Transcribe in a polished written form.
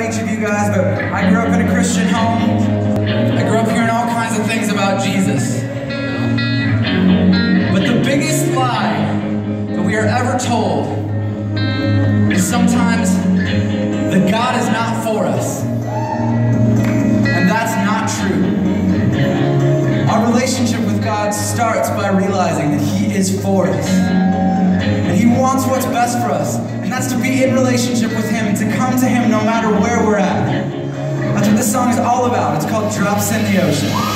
each of you guys, but I grew up in a Christian home. I grew up hearing all kinds of things about Jesus. But the biggest lie that we are ever told is sometimes that God is not for us. And that's not true. Our relationship with God starts by realizing that He is for us. And He wants what's best for us. And that's to be in relationship with Him and to come to Him no matter where we're at. That's what this song is all about. It's called Drops in the Ocean.